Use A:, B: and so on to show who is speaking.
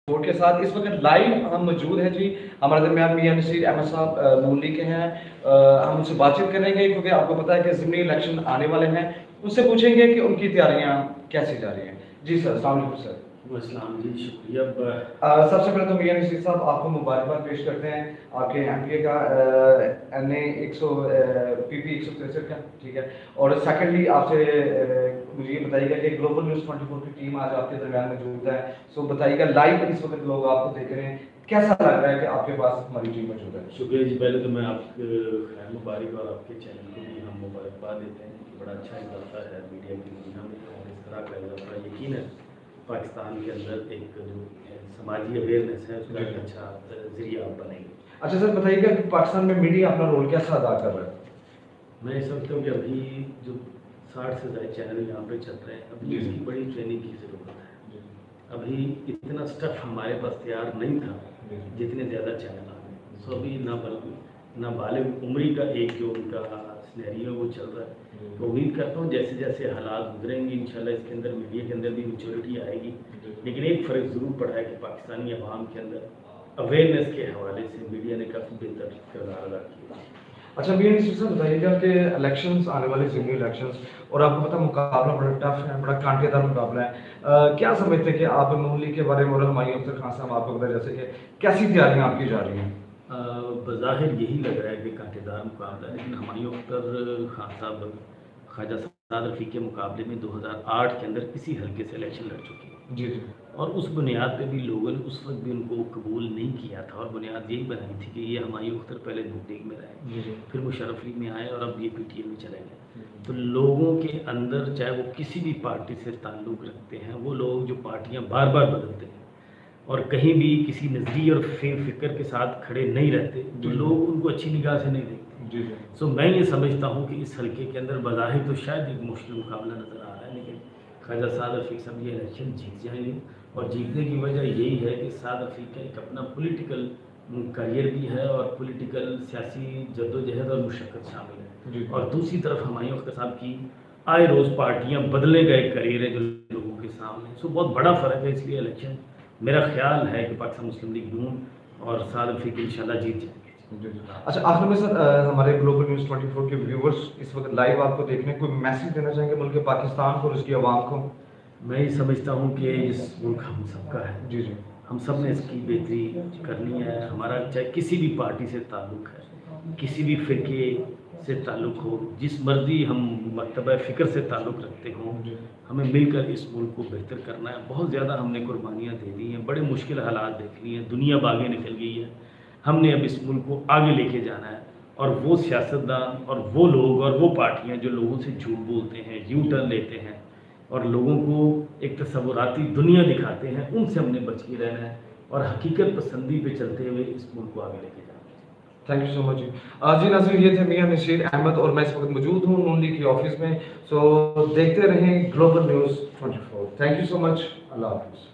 A: Board के साथ इस वक्त लाइव हम मौजूद हैं जी। हमारे दरमियान मियां नसीर अहमद साहब नून लीग के हैं। हम उनसे बातचीत करेंगे क्योंकि आपको पता है कि ज़िमनी इलेक्शन आने वाले हैं। उनसे पूछेंगे कि उनकी तैयारियां कैसी जा रही हैं। जी सर, अस्सलाम वालेकुम सर।
B: अस्सलाम जी, शुक्रिया।
A: सबसे पहले तो मियां नसीर साहब आपको मुबारकबाद पेश करते हैं आपके एमपीए का NA 100 PP 163 का, ठीक है। और सेकेंडली आपसे मुझे ये बताइएगा कि ग्लोबल न्यूज़ 24 की टीम आज आपके दरमियान मौजूद है। सो बताइएगा, लाइव इस वक्त लोग आपको देख रहे हैं, कैसा लग रहा है कि आपके पास हमारी टीम मौजूद है?
B: शुक्रिया जी। पहले तो मैं आपको खैर मुबारक और आपके चैनल को भी हम मुबारकबाद देते हैं कि बड़ा अच्छा इजाफा है मीडिया की दुनिया में, और इस तरह का इजाफा यकीन है पाकिस्तान के अंदर एक जो समाजी अवेयरनेस है उसका एक अच्छा जरिया आप बनेंगे।
A: अच्छा सर, बताइएगा कि पाकिस्तान में मीडिया अपना रोल कैसा अदा कर रहा है?
B: मैं समझता हूँ कि अभी जो 60 से ज़्यादा चैनल यहाँ पे चल रहे हैं, अभी इसकी बड़ी ट्रेनिंग की ज़रूरत है। अभी इतना स्टफ हमारे पास तैयार नहीं था जितने ज़्यादा चैनल आ गए। सो अभी ना बालिग उम्री का एक जो उनका सिनेरियो वो चल रहा है। तो उम्मीद करता हूँ जैसे जैसे हालात गुजरेंगे इंशाल्लाह इसके अंदर मीडिया के अंदर भी मैच्योरिटी आएगी। लेकिन एक फ़र्क ज़रूर पड़ा है कि पाकिस्तानी अवाम के अंदर अवेयरनेस के हवाले से मीडिया ने काफ़ी बेहतर किरदार अदा किया।
A: अच्छा मियां नसीर साहब, बताइएगा कि इलेक्शंस आने वाले ज़िमनी इलेक्शंस, और आपको पता है मुकाबला बड़ा टफ है, बड़ा कांटेदार मुकाबला है। क्या समझते हैं कि आप नून लीग के बारे में और हमायूं अख्तर खान साहब आपको पता है जैसे कि कैसी तैयारियां आपकी जा रही हैं?
B: बज़ाहिर यही लग रहा है कि कांटेदार मुकाबला है, लेकिन हमायूं अख्तर खान साहब ख्वाजा साद रफ़ी के मुकाबले में 2008 के अंदर इसी हल्के से इलेक्शन लड़ चुके हैं।
A: जी जी।
B: और उस बुनियाद पे भी लोगों ने उस वक्त भी उनको कबूल नहीं किया था, और बुनियाद यही बनाई थी कि ये हमायूं अख्तर पहले नून लीग में रहे, फिर मुशर्रफ लीग में आए और अब ये PTM में चले गए। तो लोगों के अंदर चाहे वो किसी भी पार्टी से ताल्लुक़ रखते हैं, वो लोग जो पार्टियाँ बार बार बदलते हैं और कहीं भी किसी नज़रिए और फ़िक्र के साथ खड़े नहीं रहते, तो लोग उनको अच्छी निगाह से नहीं देखते। सो मैं ये समझता हूँ कि इस हल्के के अंदर बज़ाहिर तो शायद एक मुश्किल मुकाबला नज़र आ रहा है, लेकिन ख्वाजा साद रफ़ी साहब ये इलेक्शन जीत जाएंगे। और जीतने की वजह यही है कि साद रफ़ी का एक अपना पॉलिटिकल करियर भी है और पॉलिटिकल सियासी जद्दोजहद और मुशक्क़त शामिल है। और दूसरी तरफ हमायूं अख्तर साहब की आए रोज़ पार्टियाँ बदलने का एक करियर है जो लोगों के सामने। सो बहुत बड़ा फ़र्क है, इसलिए इलेक्शन मेरा ख्याल है कि पाकिस्तान मुस्लिम लीग नून और साद रफ़ी इंशाल्लाह जीत जाएंगे।
A: अच्छा, आखिर में सर, हमारे ग्लोबल न्यूज़ 24 के व्यूवर्स इस वक्त लाइव आपको देखने, कोई मैसेज देना चाहेंगे मुल्क पाकिस्तान को और उसकी आवाम को?
B: मैं ये समझता हूँ कि इस मुल्क हम सबका है।
A: जी जी।
B: हम सब ने इसकी बेहतरी करनी है। हमारा चाहे किसी भी पार्टी से ताल्लुक़ है, किसी भी फ़िरके से ताल्लुक़ हो, जिस मर्ज़ी हम मकतबा फ़िक्र से ताल्लुक़ रखते हों, हमें मिलकर इस मुल्क को बेहतर करना है। बहुत ज़्यादा हमने कुर्बानियाँ दे दी हैं, बड़े मुश्किल हालात देख लिए हैं, दुनिया अब आगे निकल गई है। हमने अब इस मुल्क को आगे लेके जाना है, और वो सियासतदान और वो लोग और वो पार्टियाँ जो लोगों से झूठ बोलते हैं, यू टर्न लेते हैं और लोगों को एक तसव्वुराती दुनिया दिखाते हैं, उनसे हमने बच के रहना है और हकीकत पसंदी पे चलते हुए इस मुल्क को आगे लेके जाना है।
A: थैंक यू सो मच जी। जी नाज़रीन, ये थे मियां नसीर अहमद और मैं इस वक्त मौजूद हूँ नून लीग के ऑफिस में। सो देखते रहें global news 24। Thank you so much. अल्लाह हाफ़िज़।